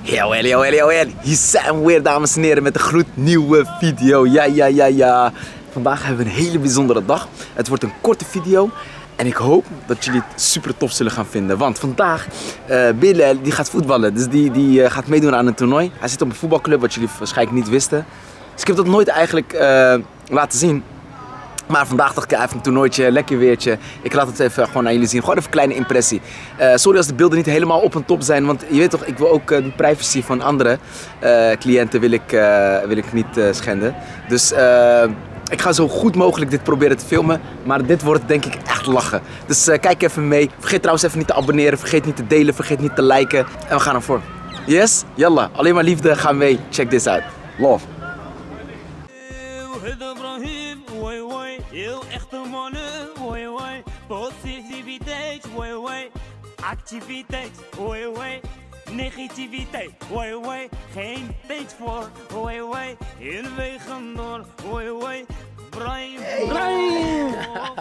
Jawel. Hier zijn we weer, dames en heren, met een gloednieuwe video. Ja. Vandaag hebben we een hele bijzondere dag. Het wordt een korte video. En ik hoop dat jullie het super tof zullen gaan vinden. Want vandaag, Bilal die gaat voetballen. Dus die gaat meedoen aan een toernooi. Hij zit op een voetbalclub, wat jullie waarschijnlijk niet wisten. Dus ik heb dat nooit eigenlijk laten zien. Maar vandaag dacht ik, hij heeft een toernooitje, lekker weertje. Ik laat het even gewoon aan jullie zien. Gewoon even een kleine impressie. Sorry als de beelden niet helemaal op en top zijn. Want je weet toch, ik wil ook de privacy van andere cliënten wil ik niet schenden. Dus ik ga zo goed mogelijk dit proberen te filmen. Maar dit wordt denk ik echt lachen. Dus kijk even mee. Vergeet trouwens even niet te abonneren. Vergeet niet te delen. Vergeet niet te liken. En we gaan ervoor. Yes? Yalla. Alleen maar liefde. Ga mee. Check this out. Love. Heel echte mannen, positiviteit, activiteit, negativiteit, geen tijd voor, heel wegen door, Brian.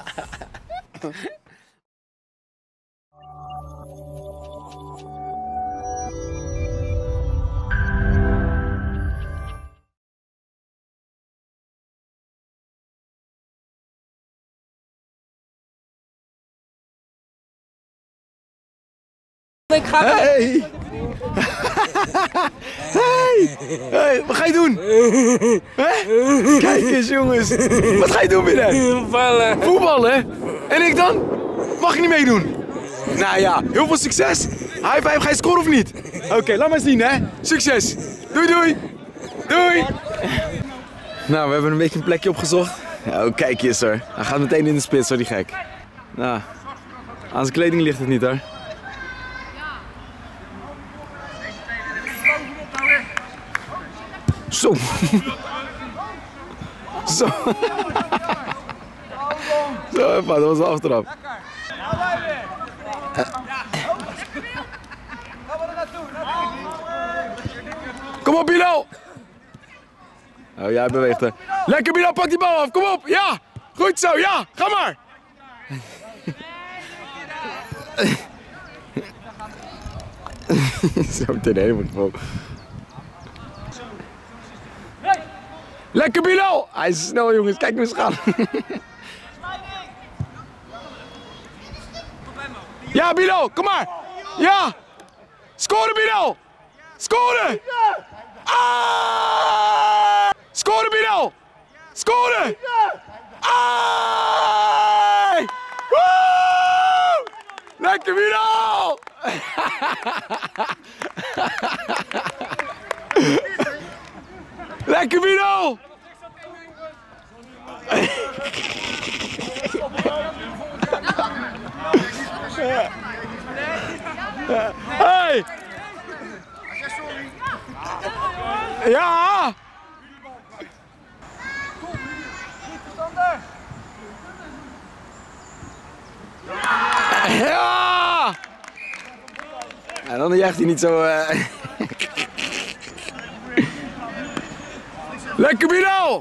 Hey, wat ga je doen? Kijk eens jongens, wat ga je doen binnen? Voetballen? En ik dan? Mag je niet meedoen? Nou ja, heel veel succes. High five, ga je scoren of niet? Oké, laat maar zien hè. Succes. Doei. Nou, we hebben een beetje een plekje opgezocht. Oh, kijk eens hoor. Hij gaat meteen in de spits hoor, die gek. Nou, aan zijn kleding ligt het niet hoor. Zo. Zo, dat was de aftrap. Kom op, Bilal! Oh, jij beweegt er. Lekker, Bilal, pak die bal af, kom op! Ja! Goed zo, ja! Ga maar! Zo meteen helemaal vol. Lekker Bilal! Hij is snel jongens, kijk nu eens gaan. Ja Bilal, kom maar! Ja! Scoren Bilal! Scoren! Ah! Scoren Bilal! Scoren! Ah! Woe! Lekker Bilal! Lekker Bilal! Hey! Ja! Ja! En dan juicht hij niet zo. Lekker Bilal!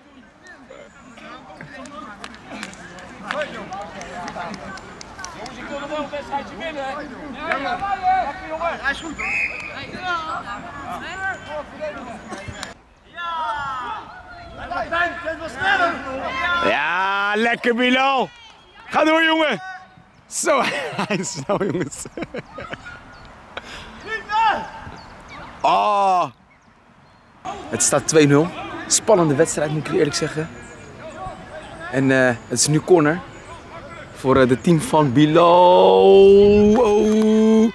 Jongens, ik wil nog wel een wedstrijdje winnen. Ja. Lekker jongen. Hij is goed hoor. Ja, lekker Bilal! Ga door jongen! Zo, hij is snel jongens. Oh. Het staat 2-0. Spannende wedstrijd moet ik eerlijk zeggen. En het is nu corner. Voor het team van Bilal. Oh,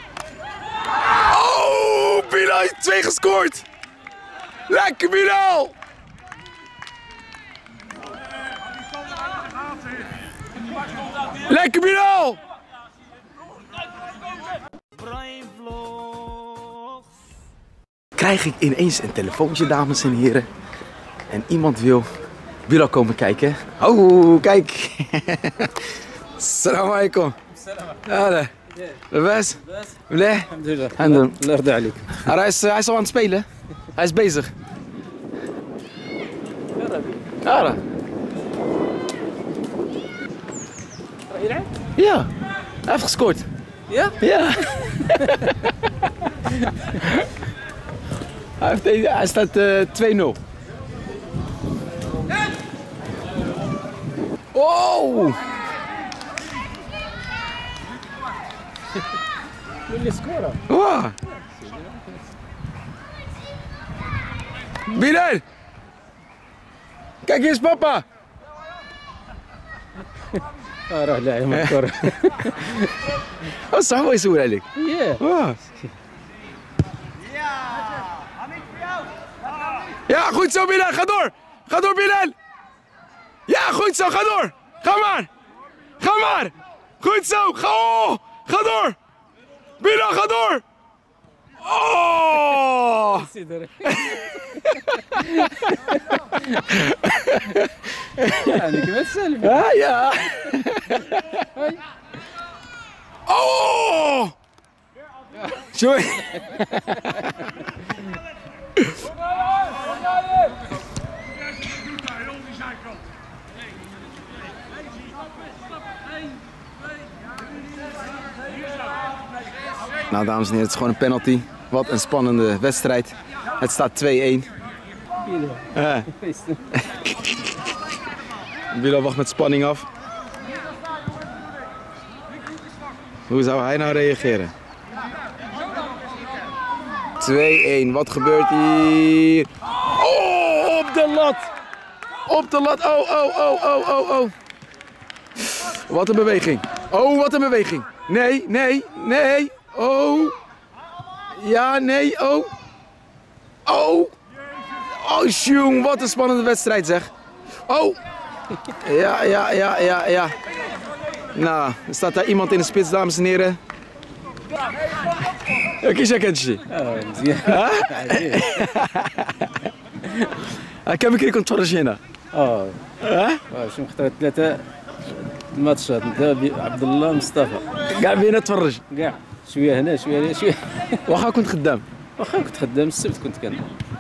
Bilal heeft 2 gescoord. Lekker Bilal. Lekker Bilal. Krijg ik ineens een telefoontje, dames en heren. En iemand wil Bilal komen kijken. Oh, kijk. Assalamu alaikum. Ja, best. Blij? Alhamdulillah. Hij is al aan het spelen. Hij is bezig. Ja. Ja, hij heeft gescoord. Ja? Ja. Hij staat 2-0. Oh! Jullie scoren. Oh. Bilal! Kijk eens, papa! راح لاعب الكرة. Oh, صح هو يسوي عليك. Yeah. Oh. Ja, goed zo, Bilal. Ga door. Ga door, Bilal. Ja, goed zo. Ga door. Ga maar. Ga maar. Goed zo. Ga, oh. Ga door. Bilal, ga door. Oh. يعني كمان سالفة. Ja, ja. Oh. Sorry. Nou, dames en heren, het is gewoon een penalty. Wat een spannende wedstrijd. Het staat 2-1. Bilal wacht met spanning af. Hoe zou hij nou reageren? 2-1, wat gebeurt hier? Oh, op de lat! Op de lat, oh. Wat een beweging. Oh, wat een beweging. Nee. Oh. Ja, nee, oh. Oh, jong, wat een spannende wedstrijd zeg. Oh. Ja. Nou, er staat daar iemand in de spits, dames en heren. كيفاش كتجي؟ مزيان. كم بكري كنت تفرج هنا؟ شنو خطرت 3 الماتشات انت عبد الله مصطفى كاع بينا تفرج. كاع شويه هنا شويه هنا شويه. واخا كنت خدام. واخا كنت خدام السبت كنت كان.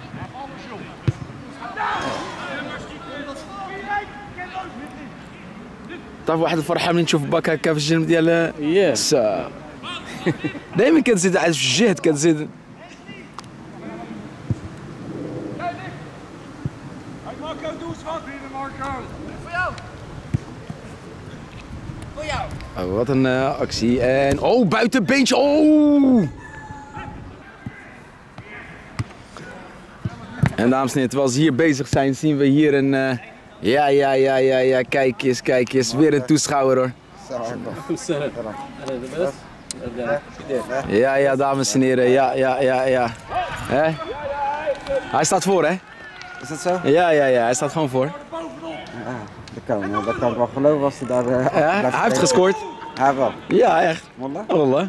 تعرف واحد الفرحه ملي نشوف باك هكا في الجنب ديال ياه دائما كتزيد عاد في الجهد كتزيد. Wat een actie en oh, buitenbeentje. Oh! En dames en heren, terwijl ze hier bezig zijn, zien we hier een ja, kijk eens, weer een toeschouwer hoor. Ja, dames en heren, ja. Hè? Hij staat voor, hè? Is dat zo? Ja, hij staat gewoon voor. Dat kan ik wel geloven als hij daar... Hij heeft gescoord. Hij wel. Ja, echt. Wallah?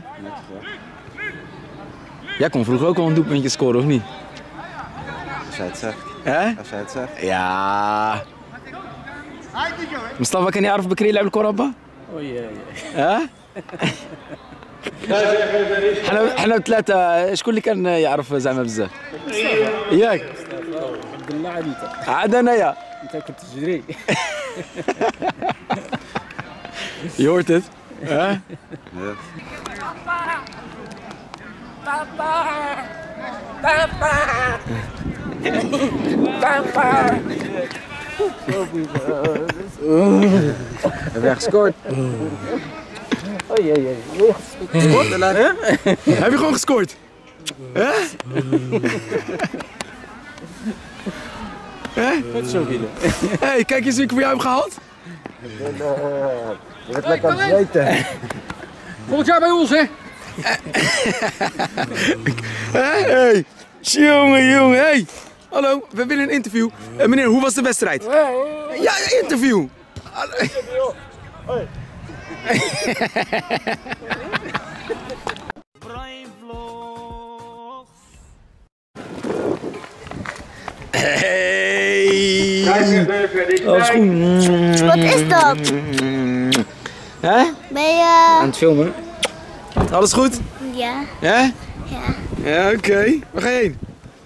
Jij kon vroeger ook al een doelpuntje scoren, of niet? Als jij het zegt. Hè? Als jij het zegt. Ja. مصطفى كان يعرف بكري يلعب الكرة با؟ ها؟ حنا ثلاثة شكون اللي كان يعرف زعما بزاف؟ ياك؟ عبد الله عاد انت. عاد انايا. انت كنت تجري. Je hoort het. Hè? Heb jij gescoord? Heb je gewoon gescoord? Hè? Hé, kijk eens wie ik voor jou heb gehaald. Je bent lekker aan het zweten. Volgend jaar bij ons, hè? Hey, jongen, hey. Hallo, we willen een interview. Meneer, hoe was de wedstrijd? Ja, interview. Hey. Alles goed. Wat is dat? Hè? Ben je... Aan het filmen. Alles goed? Ja. Ja? Ja. Ja, oké. Waar ga je heen?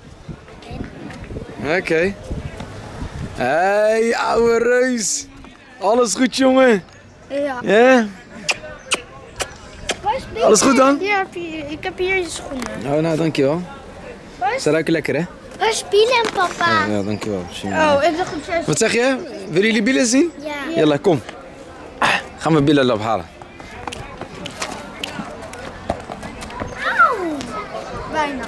Oké. Hey, ouwe reus. Alles goed, jongen? Ja. Ja? Alles goed dan? Hier heb je, ik heb hier je schoenen. Oh, nou, dankjewel. Waar Ze ruiken lekker, hè? Waar is Bielen, papa? Ja, dankjewel. Oh, ik dacht het Wat zeg je? Willen jullie Bilal zien? Ja. Jalla, kom. Gaan we Bilal ophalen. Bijna.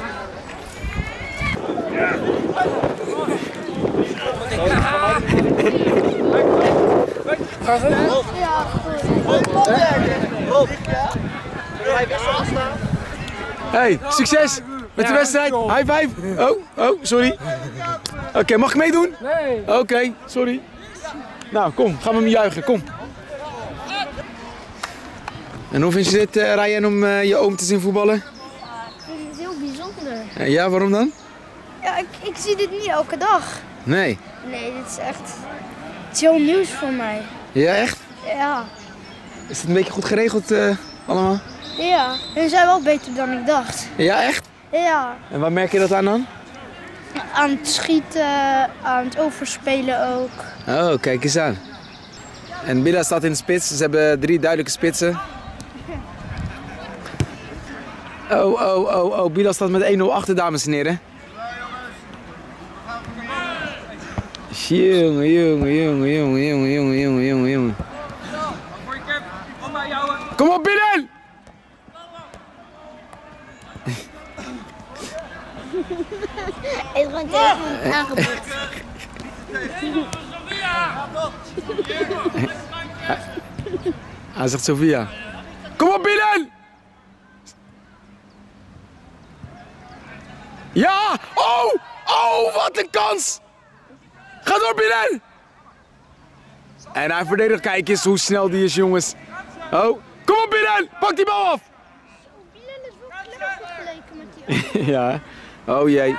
Ja, Hey, succes met de wedstrijd. High five. Oh, sorry. Oké, mag ik meedoen? Nee. Oké, sorry. Nou, kom, gaan we hem juichen, kom. En hoe vind je dit, Ryan, om je oom te zien voetballen? Ik vind het heel bijzonder. Ja, waarom dan? Ja, ik zie dit niet elke dag. Nee. Nee, dit is echt iets heel nieuws voor mij. Ja, echt? Ja. Is het een beetje goed geregeld allemaal? Ja, hun zijn wel beter dan ik dacht. Ja, echt? Ja. En waar merk je dat aan dan? Aan het schieten, aan het overspelen ook. Oh, kijk eens aan. En Bilal staat in de spits. Ze hebben 3 duidelijke spitsen. Oh. Bilal staat met 1-0 achter, dames en heren. Jongen. Kom op, Bilal! Het is gewoon tegen aangeboord. Hij zegt Sofia. Kom op, Bilal! Ja! Oh, wat een kans! Ga door, Bilal! En hij verdedigt, kijk eens hoe snel die is, jongens. Oh, kom op, Bilal! Pak die bal af! Bielen is wel klein vergeleken met die. Ja. Oh jee.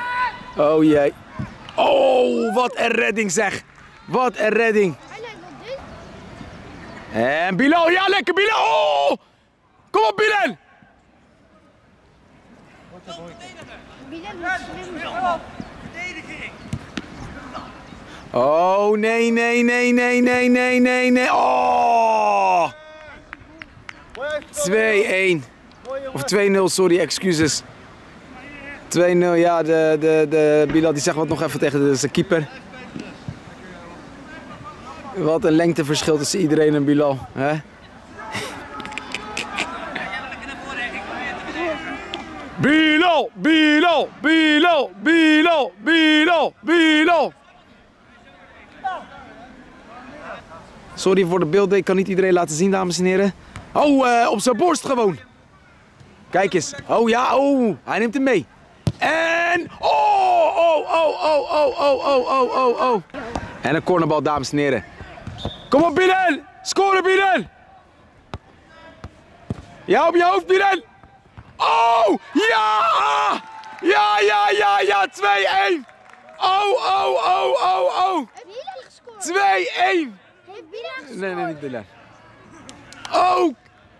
Oh, wat een redding zeg. Wat een redding. Hij lijkt wel dit. En Bilal, ja lekker Bilal. Oh! Kom op, Bilal! Bielen moet slim zijn. Oh, nee. Oh! 2-1. Of 2-0, sorry, excuses. 2-0, ja, de Bilal die zegt wat nog even tegen zijn keeper. Wat een lengteverschil tussen iedereen en Bilal, hè? Bilal! Sorry voor de beelden, ik kan niet iedereen laten zien, dames en heren. Oh, op zijn borst gewoon. Kijk eens. Oh ja, hij neemt hem mee. En... Oh. En een cornerbal, dames en heren. Kom op, Bilal! Scoren, Bilal! Ja, op je hoofd, Bilal! Oh! Ja! Ja! 2-1! Oh! Heeft Bielen gescoord? 2-1! Heeft Bielen gescoord? Nee, niet Bilal. Oh!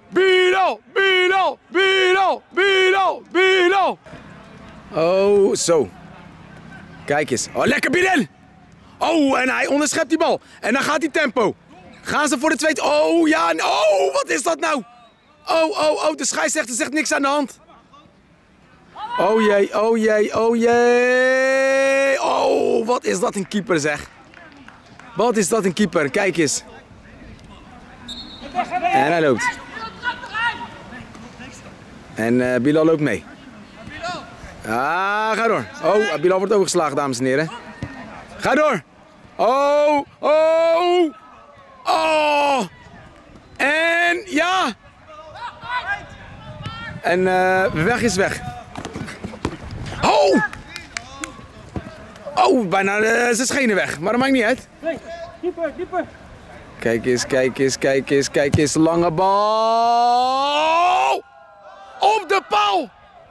Bilal! Oh, zo. Kijk eens. Oh, lekker Bilal! Oh, en hij onderschept die bal. En dan gaat hij tempo. Gaan ze voor de tweede... Oh, ja. Oh, wat is dat nou? Oh, de scheidsrechter zegt niks aan de hand. Oh jee. Oh, wat is dat een keeper zeg. Wat is dat een keeper. Kijk eens. En hij loopt. En Bilal loopt mee. Ga door. Oh, Bilal wordt overgeslagen, dames en heren. Ga door. Oh. En ja. En weg is weg. Oh, bijna zijn schenen weg. Maar dat maakt niet uit. Nee, dieper. Kijk eens. Lange bal. Op de paal.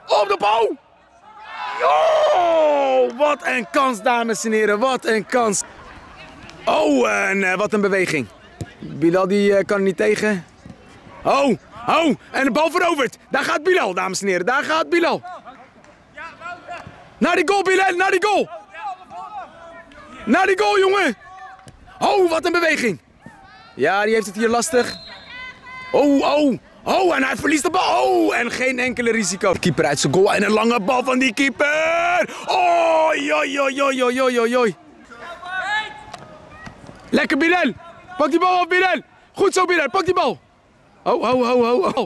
Oh, wat een kans, dames en heren. Wat een kans. Oh, en wat een beweging. Bilal die kan er niet tegen. Oh, en de bal veroverd. Daar gaat Bilal, dames en heren. Daar gaat Bilal. Naar die goal, Bilal. Naar die goal, jongen. Oh, wat een beweging. Ja, die heeft het hier lastig. Oh, en hij verliest de bal. Oh, en geen enkele risico. Keeper uit zijn goal en een lange bal van die keeper. Oh! Oh, joi. Lekker Bilal. Pak die bal op Bilal. Goed zo Bilal, pak die bal. Ho.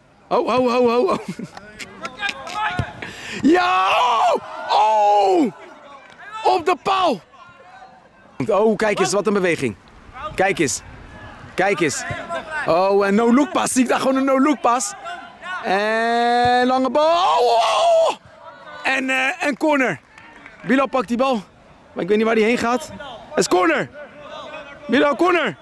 Ja! Oh! Op de paal! Oh, kijk eens, wat een beweging. Kijk eens. Oh, een no-look pas. Zie ik daar gewoon een no-look pas. En lange bal. Oh! En corner. Bilal pakt die bal. Maar ik weet niet waar die heen gaat. Het is corner. Bilal, corner.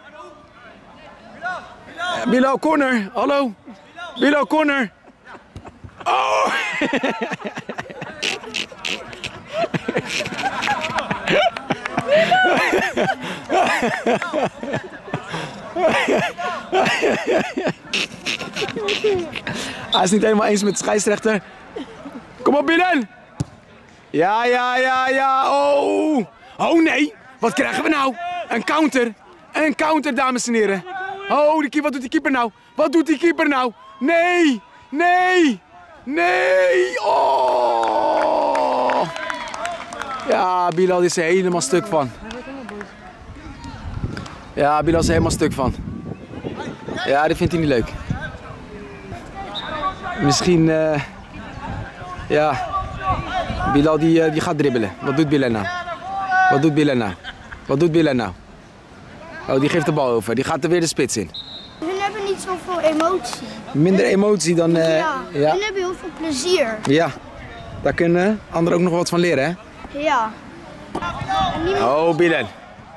Bilal, corner. Hallo. Bilal, corner. Oh! Hij is niet helemaal eens met de scheidsrechter. Kom op, Bilal. Ja. Oh nee. Wat krijgen we nou? Een counter, dames en heren. Oh, wat doet die keeper nou? Nee. Oh. Ja, Bilal is er helemaal stuk van. Ja, dit vindt hij niet leuk. Misschien, ja, Bilal die gaat dribbelen. Wat doet Bilal nou? Oh, die geeft de bal over. Die gaat er weer de spits in. Hun hebben niet zoveel emotie. Minder emotie dan... Hun hebben heel veel plezier. Ja, daar kunnen anderen ook nog wat van leren, hè? Ja. Oh, Bilal.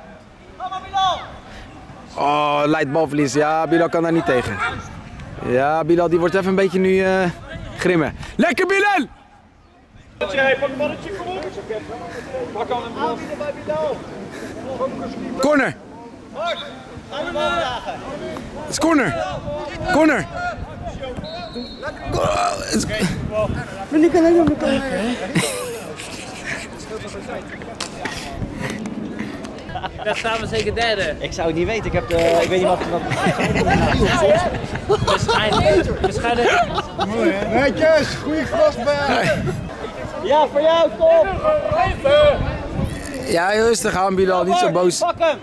Oh, leidt balverlies. Ja, Bilal kan daar niet tegen. Ja, Bilal die wordt even een beetje nu grimmen. Lekker, Bilal! Pak een balletje, kom op. Pak aan een bal. Corner. Het is corner. Daar staan we zeker derde. Ik zou het niet weten, ik weet niet wat... Waarschijnlijk. Netjes, goeie Grasberg. Ja, voor jou, top! Ja, rustig aan, Bilal. Niet zo boos. Pak hem!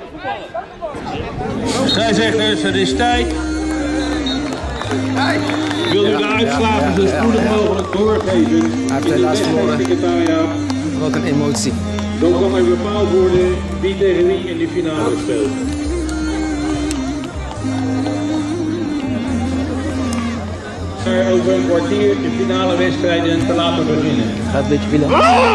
Scheidsrechters, het is tijd. Wil u de uitslagen zo spoedig mogelijk doorgeven? Hij heeft helaas verloren. Wat een emotie. Dan kan er bepaald worden wie tegen wie in de finale speelt. Over een kwartier de finale wedstrijden te laten beginnen. Gaat een beetje Bilal.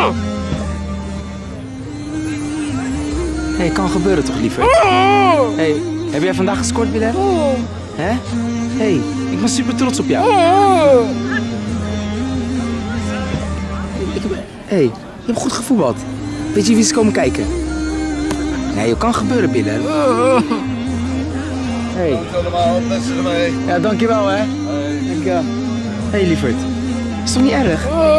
Hey, kan gebeuren toch, liever? Hey, heb jij vandaag gescoord, Bilal? Hè? Hey, ik ben super trots op jou. Hey, je hebt goed gevoetbald. Weet je wie is komen kijken? Nee, het kan gebeuren, Bilal. Hey. Ja, dankjewel, hè. Dankjewel. Hey, lieverd. Is toch niet erg?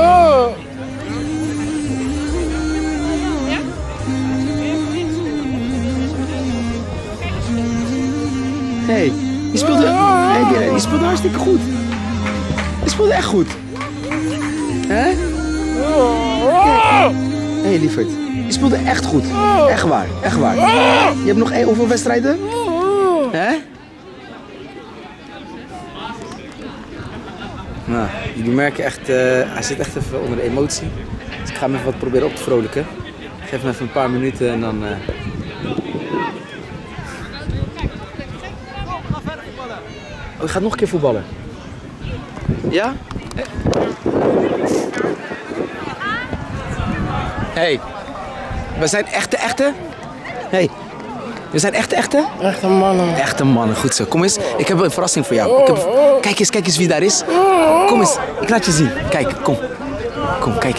Hey, je speelde... Hey, Bilal, je speelde hartstikke goed. Je speelde echt goed. Hè? Hey, lieverd. Je speelde echt goed. Echt waar. Je hebt nog hoeveel wedstrijden? Hè? Nou, jullie merken echt, hij zit echt even onder de emotie. Dus ik ga hem even wat proberen op te vrolijken. Ik geef hem even een paar minuten en dan... Oh, je gaat nog een keer voetballen? Ja? Hey, we zijn echte? Hey, we zijn echte? Echte mannen. Echte mannen, goed zo. Kom eens, ik heb een verrassing voor jou. Kijk eens wie daar is. Kom eens, ik laat je zien. Kijk, kom. Kom, kijk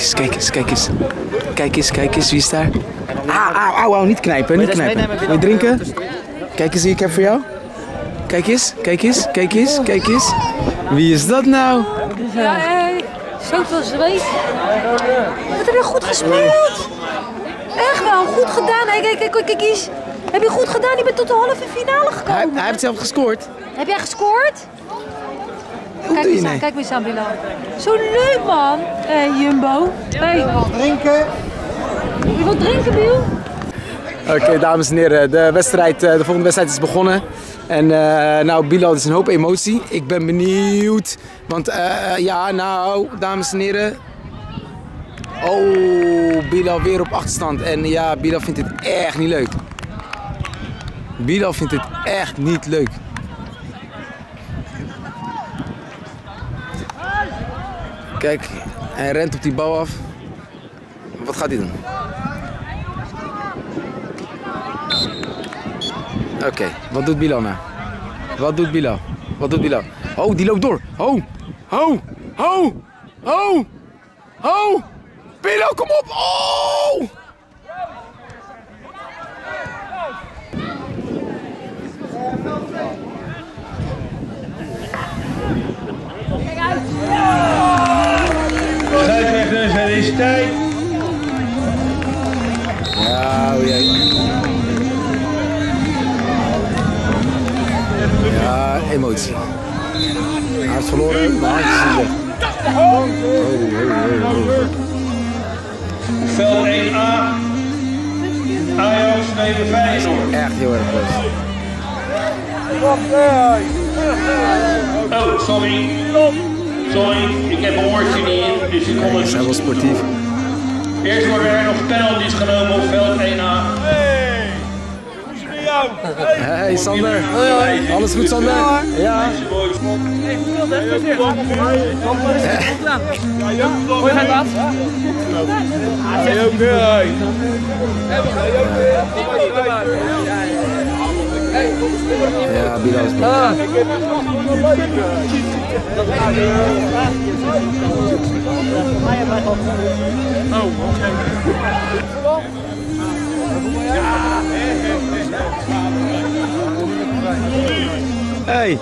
eens, wie is daar? Auw, niet knijpen. Wil je drinken? Kijk eens wie ik heb voor jou. Kijk eens. Wie is dat nou? Ja, zoveel zweet. Wat heb je goed gespeeld? Echt wel, goed gedaan. Hey, kijk eens. Heb je goed gedaan? Je bent tot de halve finale gekomen. Hij heeft zelf gescoord. Heb jij gescoord? Hoe doe je nee? Kijk eens aan Bilal. Zo leuk man. Hé Jumbo. Hey. Drinken. Je wilt drinken, Biel? Oké, dames en heren, de volgende wedstrijd is begonnen. En nou, Bilal, is een hoop emotie. Ik ben benieuwd. Want ja, nou, dames en heren. Oh, Bilal weer op achterstand. En ja, Bilal vindt dit echt niet leuk. Bilal vindt dit echt niet leuk. Kijk, hij rent op die bal af. Wat gaat hij doen? Oké, wat doet Bilal nou? Wat doet Bilal? Wat doet Bilal? Oh, die loopt door. Oh, oh, oh, oh, oh. Bilal, kom op. Oh! Scheidsrechters, het is tijd. Ja, oh jee. Ja, emotie. Hij heeft verloren, maar handjes zijn weg. Veld 1A. Ajax tegen Feyenoord. Echt heel erg close. Oh, sorry. Sorry, ik heb een oortje niet in, dus ik kon Hij het. is wel sportief. Eerst worden er nog penalties genomen op veld 1A. Hey Sander. Alles goed Sander? Ja. Ja, Bilal is Hey.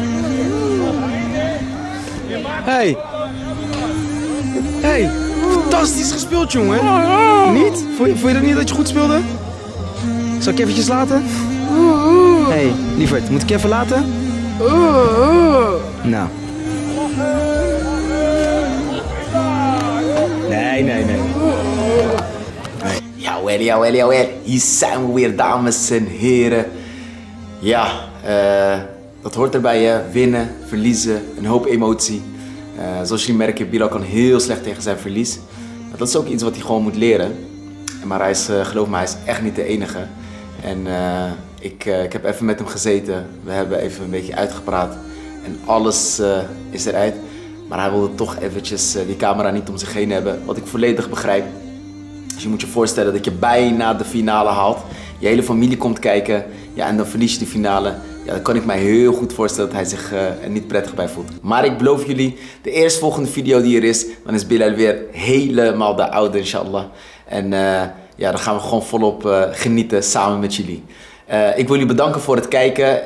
Hey. Hey. Fantastisch gespeeld, jongen. Niet? Vond je dat niet dat je goed speelde? Zal ik je eventjes laten? Hey, lieverd, moet ik je even laten? Nou. Nee. Jawel. Hier zijn we weer, dames en heren. Ja, dat hoort erbij, hè. Winnen, verliezen, een hoop emotie. Zoals jullie merken, Bilal kan heel slecht tegen zijn verlies. Maar dat is ook iets wat hij gewoon moet leren. Maar hij is, geloof me, hij is echt niet de enige. En ik heb even met hem gezeten. We hebben even een beetje uitgepraat. En alles is eruit. Maar hij wilde toch eventjes die camera niet om zich heen hebben. Wat ik volledig begrijp. Dus je moet je voorstellen dat je bijna de finale haalt. Je hele familie komt kijken. Ja, en dan verlies je de finale. Ja, dan kan ik mij heel goed voorstellen dat hij zich er niet prettig bij voelt. Maar ik beloof jullie, de eerstvolgende video die er is, dan is Bilal weer helemaal de oude, inshallah. En ja, dan gaan we gewoon volop genieten samen met jullie. Ik wil jullie bedanken voor het kijken.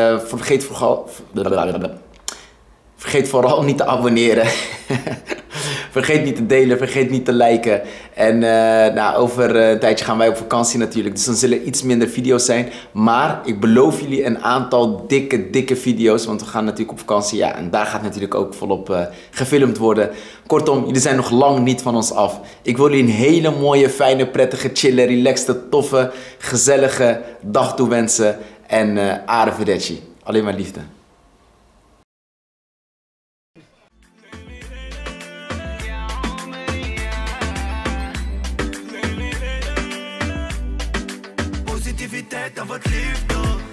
Vergeet vooral niet te abonneren. Vergeet niet te delen, vergeet niet te liken. En nou, over een tijdje gaan wij op vakantie natuurlijk. Dus dan zullen iets minder video's zijn. Maar ik beloof jullie een aantal dikke video's. Want we gaan natuurlijk op vakantie. Ja, en daar gaat natuurlijk ook volop gefilmd worden. Kortom, jullie zijn nog lang niet van ons af. Ik wil jullie een hele mooie, fijne, prettige, chille, relaxte, toffe, gezellige dag toewensen. En arrivederci. Alleen maar liefde. Positiviteit en wat liefde.